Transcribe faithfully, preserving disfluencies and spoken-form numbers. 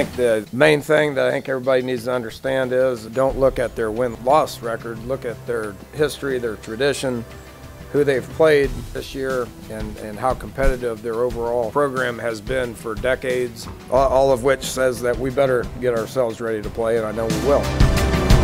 think the main thing that I think everybody needs to understand is don't look at their win-loss record, look at their history, their tradition, who they've played this year, and, and how competitive their overall program has been for decades, all, all of which says that we better get ourselves ready to play, and I know we will.